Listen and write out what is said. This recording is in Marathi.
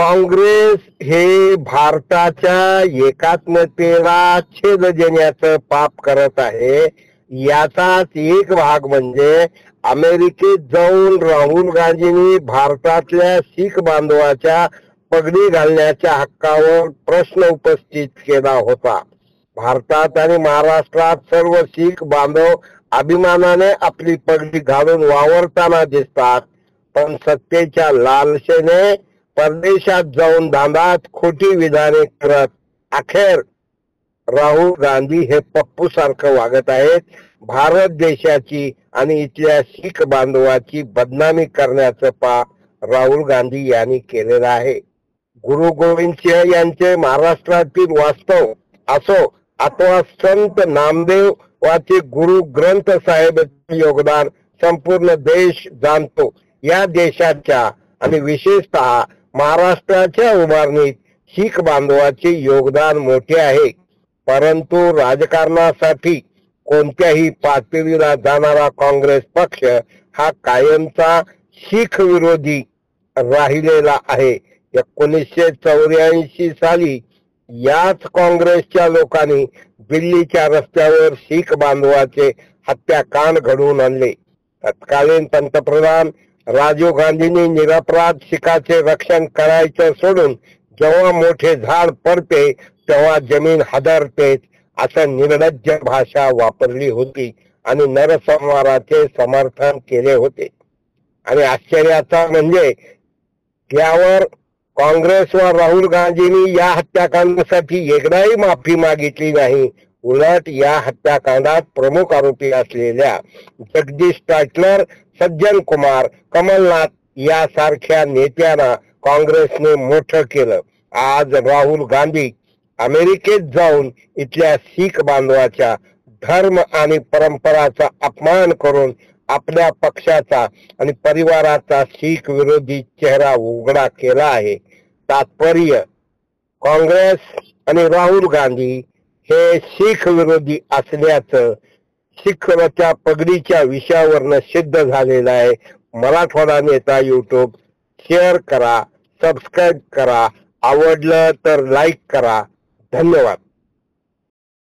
काँग्रेस हे भारताच्या एकात्मतेला छेद देण्याचं पाप करत आहे. याचाच एक भाग म्हणजे अमेरिकेत जाऊन राहुल गांधींनी भारतातल्या शीख बांधवाच्या पगडी घालण्याच्या हक्कावर प्रश्न उपस्थित केला होता. भारतात आणि महाराष्ट्रात सर्व शीख बांधव अभिमानाने आपली पगडी घालून वावरताना दिसतात, पण सत्तेच्या लालसेने परदेशात जाऊन दांडात खोटी विधाने करत अखेर राहुल गांधी हे पप्पू सारखं वागत आहेत. भारत देशाची आणि इथल्या शीख बांधवाची बदनामी करण्याचं पाप राहुल गांधी यांनी केलेलं आहे. गुरु गोविंद सिंह यांचे महाराष्ट्रातील वास्तव असो अथवा संत नामदेव वाचे गुरु ग्रंथ साहेब योगदान संपूर्ण देश जाणतो. या देशाच्या आणि विशेषतः महाराष्ट्राच्या उभारणीत शीख बांधवाचे योगदान मोठे आहे. परंतु राजकारणासाठी कोणत्याही पातळीला जाणारा काँग्रेस पक्ष हा कायमचा शीख विरोधी राहिलेला आहे. 1984 साली याच काँग्रेसच्या लोकांनी दिल्लीच्या रस्त्यावर शीख बांधवाचे हत्याकांड घडवून आणले. तत्कालीन पंतप्रधान राजीव गांधींनी निरपराध शीखाचे रक्षण करायचं सोडून जेव्हा मोठे झाड पडते तेव्हा जमीन हादरते असं निर्लज्ज भाषा वापरली होती आणि नरसंहाराचे समर्थन केले होते. आणि आश्चर्याचा म्हणजे यावर काँग्रेस व राहुल गांधींनी या हत्याकांडासाठी एकदाही माफी मागितली नाही. उलट या हत्याकांडात प्रमुख आरोपी असलेल्या जगदीश टाटलर, सज्जन कुमार, कमलनाथ यासारख्या नेत्यांना काँग्रेसने मोठं केलं. आज राहुल गांधी अमेरिकेत जाऊन इथल्या शीख बांधवाच्या धर्म आणि परंपराचा अपमान करून आपल्या पक्षाचा आणि परिवाराचा शीख विरोधी चेहरा उघडा केला आहे. तात्पर्य काँग्रेस आणि राहुल गांधी हे शीख विरोधी असल्याचं शीखच्या पगडीच्या विषयावरनं सिद्ध झालेलं आहे. मराठवाडा नेता YouTube शेअर करा, सबस्क्राईब करा, आवडलं तर लाईक करा. धन्यवाद.